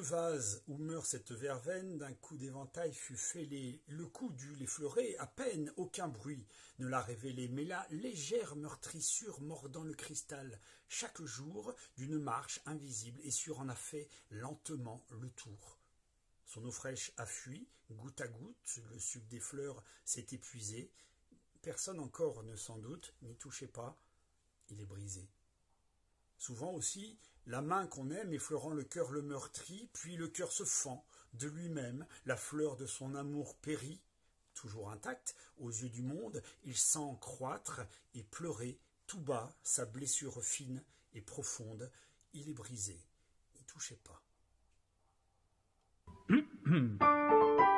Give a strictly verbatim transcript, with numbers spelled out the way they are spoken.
vase où meurt cette verveine, d'un coup d'éventail fut fêlé. Le coup dut l'effleurer, à peine aucun bruit ne l'a révélé. Mais la légère meurtrissure mordant le cristal, chaque jour, d'une marche invisible et sûre en a fait lentement le tour. Son eau fraîche a fui, goutte à goutte, le suc des fleurs s'est épuisé. Personne encore ne s'en doute, n'y touchez pas, il est brisé. Souvent aussi, la main qu'on aime effleurant le cœur le meurtrit, puis le cœur se fend de lui-même, la fleur de son amour périt. Toujours intact, aux yeux du monde, il sent croître et pleurer tout bas sa blessure fine et profonde. Il est brisé, n'y touchez pas.